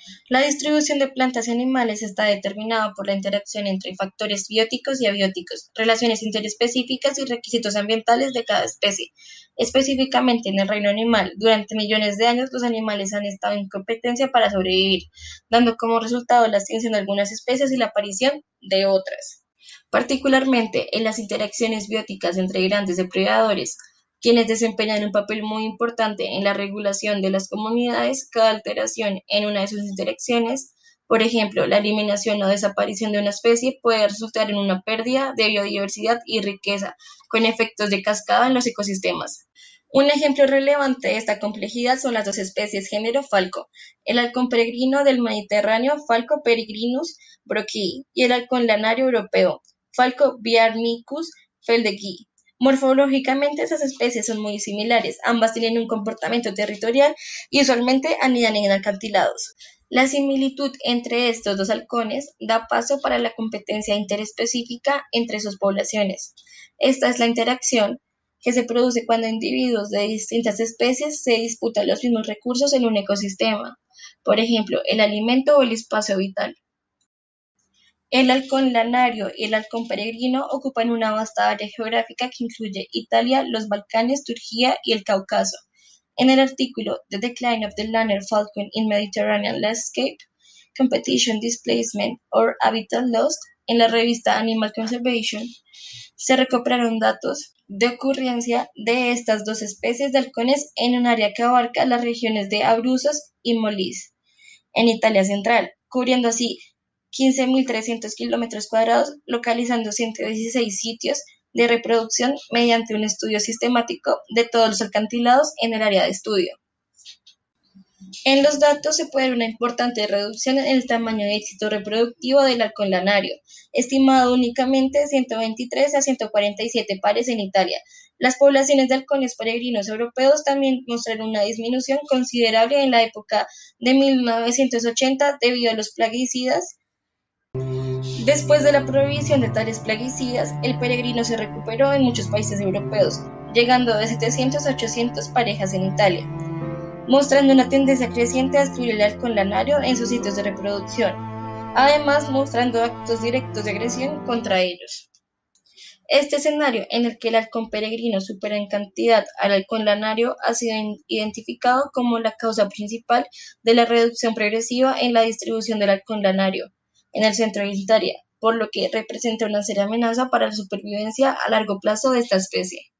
La distribución de plantas y animales está determinada por la interacción entre factores bióticos y abióticos, relaciones interespecíficas y requisitos ambientales de cada especie. Específicamente en el reino animal, durante millones de años los animales han estado en competencia para sobrevivir, dando como resultado la extinción de algunas especies y la aparición de otras. Particularmente en las interacciones bióticas entre grandes depredadores, quienes desempeñan un papel muy importante en la regulación de las comunidades. Cada alteración en una de sus interacciones, por ejemplo, la eliminación o desaparición de una especie, puede resultar en una pérdida de biodiversidad y riqueza, con efectos de cascada en los ecosistemas. Un ejemplo relevante de esta complejidad son las dos especies género Falco, el halcón peregrino del Mediterráneo Falco peregrinus brookeyi y el halcón lanario europeo Falco biarmicus feldegii. Morfológicamente, esas especies son muy similares, ambas tienen un comportamiento territorial y usualmente anidan en acantilados. La similitud entre estos dos halcones da paso para la competencia interespecífica entre sus poblaciones. Esta es la interacción que se produce cuando individuos de distintas especies se disputan los mismos recursos en un ecosistema, por ejemplo, el alimento o el espacio vital. El halcón lanario y el halcón peregrino ocupan una vasta área geográfica que incluye Italia, los Balcanes, Turquía y el Cáucaso. En el artículo "The Decline of the Lanner Falcon in Mediterranean Landscape: Competition, Displacement, or Habitat Loss", en la revista Animal Conservation, se recuperaron datos de ocurrencia de estas dos especies de halcones en un área que abarca las regiones de Abruzos y Molise, en Italia central, cubriendo así 15.300 kilómetros cuadrados, localizando 116 sitios de reproducción mediante un estudio sistemático de todos los acantilados en el área de estudio. En los datos se puede ver una importante reducción en el tamaño de éxito reproductivo del halcón lanario, estimado únicamente 123 a 147 pares en Italia. Las poblaciones de halcones peregrinos europeos también mostraron una disminución considerable en la época de 1980 debido a los plaguicidas. Después de la prohibición de tales plaguicidas, el peregrino se recuperó en muchos países europeos, llegando de 700 a 800 parejas en Italia, mostrando una tendencia creciente a destruir el halcón lanario en sus sitios de reproducción, además mostrando actos directos de agresión contra ellos. Este escenario, en el que el halcón peregrino supera en cantidad al halcón lanario, ha sido identificado como la causa principal de la reducción progresiva en la distribución del halcón lanario en el centro de Italia, por lo que representa una seria amenaza para la supervivencia a largo plazo de esta especie.